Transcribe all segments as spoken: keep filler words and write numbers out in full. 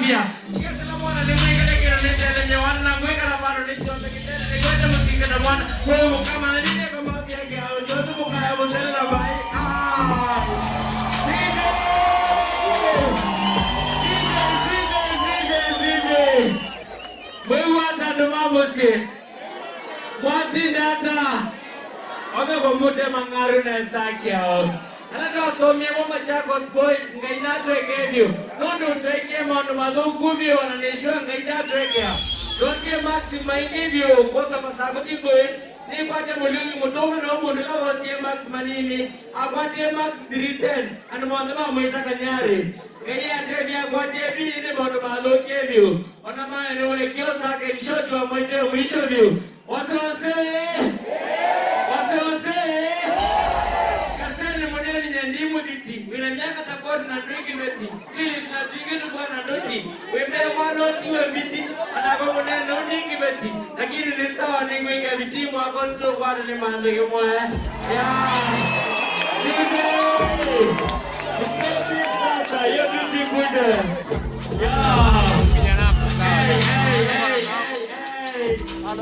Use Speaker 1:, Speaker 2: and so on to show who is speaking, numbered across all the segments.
Speaker 1: Kamafia. Kesa na mwana ni mwinga lekira nitele nye wana mwinga na mwana nichonde kitele ni kwete mtinga na mwana wewe mkama na nite Kamafia kia uchotu mkaya mutele na bai. Ah! Sije! Sije! Sije! Sije! Wewe wata ndumamu si. Mwati data. Oga kumute mangaru na nsaki yao. Anataka somia mama chako boys ngaina twekevyo. Nondo twekea mwana madhukuvyo wananishoa ngaina twekea. Doke maxi mainivyo kosa masabuti boy. Ni kwate mulungi mutoma na umundu la watie max manini. Akwate max diriten. Anu mwandama mwita kanyari. Ngaya atevya kwate bini ni mwana madhukevyo. Onama enewe kio sake nishotu wa mwite mwisho vyo. Wase wase! Wase wase! Ndimu diti, wina miaka tafauti na twiki meti, kili na twiki nukua na doti, wembe mwanoti we miti, anabamu na nundingi meti, lakini nisawa ningu inga biti mwako nito kwa ni mandege mwe. Yaa! Dide! Dide sasa, yo biti kude. Yaa! Hey, hey, hey, hey, hey!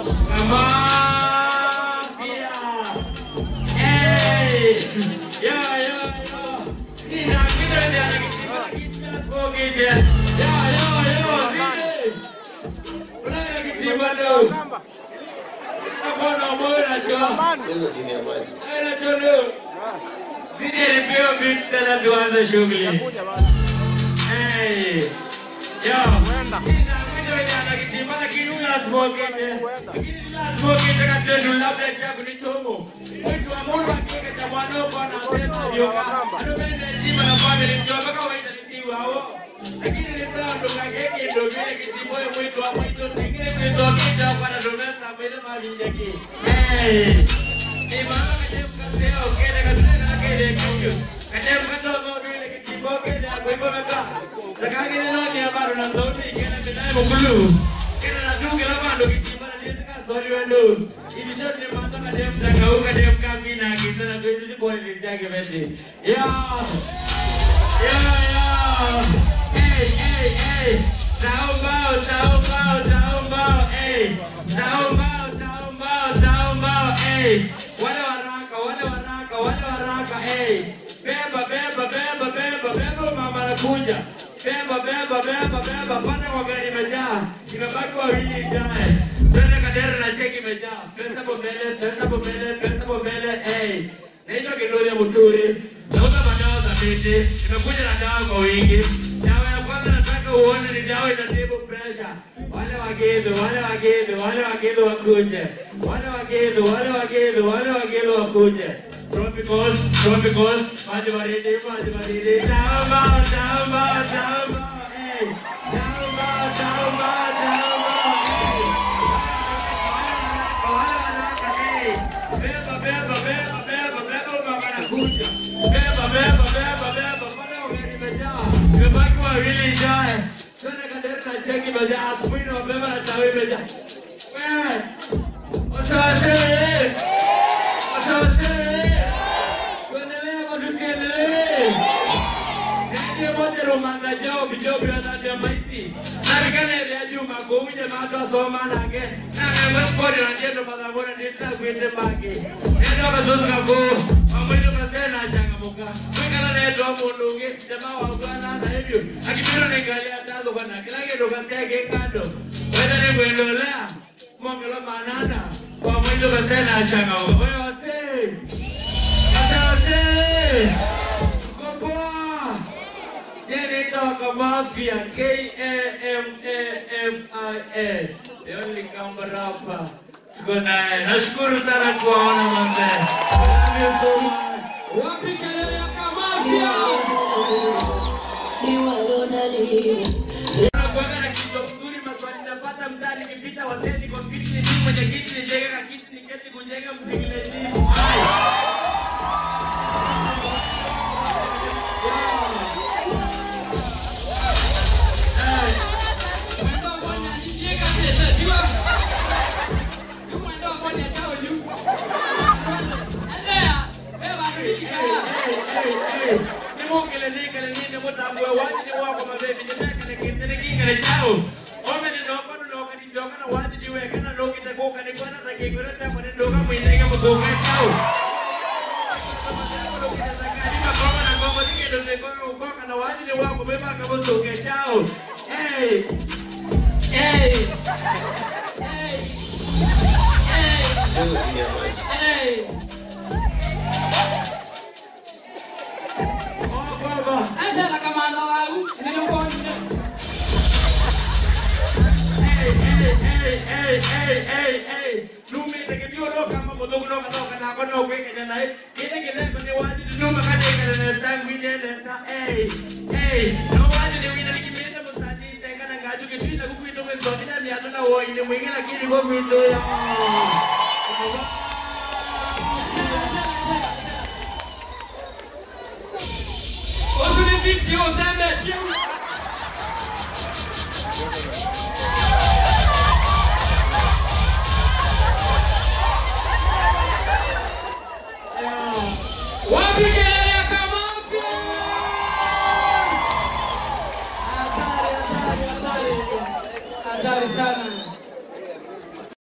Speaker 1: Kamafia! Hey! Yo, yo, yo. Nina kita dia lagi kita kita pergi dia. Yo, yo, yo. Sini. Pernah lagi tiba tu. Apa nama raja? Itu sini apa? Eh raja tu. Sini review big sana dua ada shugli. Hey. Yo. Nina kita dia lagi tiba lagi nula semua kita. Kita semua kita kata nula belajar kuni como. Itu amor lagi kita wano kona sema yoga. Anu bende sima na family njoka kwa ita nitiwa hao. Lakini nita ndo kageke ndo vile kitimo ya mwitu wa mwitu tingine mwitu wa kita kwa na domesta mbele mavinjaki. Hey! Ni mama kajem kaseo kene kasene na kene kyo. Kajem kato kwa vile kitimo kene kwa hivyo meka. Lakini nani habari na ndoto kene kitaye mkulu. Kene na dunge la bando kitimo na nitaka swali wendo. Hivi shote ni mata kajem takauka dem kamina kita na kwetu kwa nitake meti. Yeah! Yeah, yeah! Hey, hey, hey! Taombao, taombao, taombao, hey! Taombao, taombao, taombao, hey! Wale waraka, wale waraka, wale waraka, hey! Beba, beba, beba, beba, beba mama nakuja. Beba, beba, beba, beba, panda kwa gari imejaa. Imebaki wawili ijae. Twende kadera na cheki imejaa. Pesa bombele, pesa bombele, pesa bombele, hey! Naitwa Kidoria Muturi. Nauza madawa za miti. Nimekuja na dawa kwa wingi. Dawa ya kwanza nataka uone ni dawa inatibu pressure. Wale wagezo, wale wagezo, wale wagezo wakuje. Wale wagezo, wale wagezo, wale wagezo wakuje. Tropical, tropical, maji baridi, maji baridi. Taomba, taomba, taomba, hey. Taomba, taomba, taomba, hey. Wale wanaka, hey. Beba, beba, beba, beba, beba, mama nakuja. Beba, beba, beba, beba, pale wakati imejaa. Imebaki wawili ijae. Twende kadera na cheki imejaa. Asubuhi na mapema na tawi imejaa. Wewe! Wasawase! Wasawase! Tuendelee ama tusiendelee? Ndiye moja romanga jao bijobi ya tati ya maiti. Narikane ya juma kuuje mato soma nage. Nage mwepori na jeto mazabona nita kuende bagi. Nendo kazozu kako. Mwito kasena changamuka. Mwingala neto wa mundungi. Jamaa wa ugana na hivyo. Akipiro ningali atazo kwa na. Kila kitu kasea kekando. Wenda ni kuendolea. Mwangelo manana. Kwa mwito kasena changamuka. Wewe wate. Kata wate. Kopoa. Jenita wa Kamafia. K A M A F I A. The only Kamba rapper. Sikunae. Nashukuru sana kuwaona mzee. Love you so much. Wapi kelele ya Kamafia? Unakuanga na kitu mzuri maswali napata mtaani nikipita hoteli kwa kiti ni mwenye kiti ni jenga kiti ni keti kujenga mzingile chini. Ni mungu le ni kale ni ni mutabu wa wani ni wako mabebi ni meka ni kiti ni kinga ni chao. Ome ni noko noko ni joka na wadi diwe kana loki te koka ni kwana ta ke kore ta pone ndoka mwine kama koka chao. Na wadi ni wako beba kama koka chao. Hey. Hey. Hey. Hey. Oh baba, acha la kamanda wangu nilikuona. Hey hey hey hey hey hey hey. Numi tekidio loka kama bodogo loka loka na kono kweke na nai. Kile kile kwenye wadi numa kade kale na sangu ile na hey hey. No wadi ni wina nikimenda msanii tenga na ngaju kitu na kukuito kwa ndoni na miato na woi ni mwingi lakini kwa mwito ya. Fifty on that match. Wapi kelele ya Kamafia? Hatari, hatari, hatari. Hatari sana.